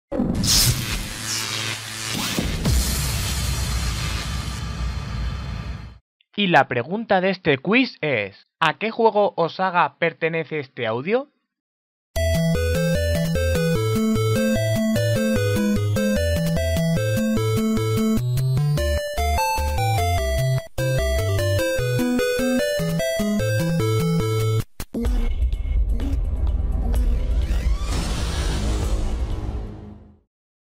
Y la pregunta de este quiz es: ¿a qué juego o saga pertenece este audio?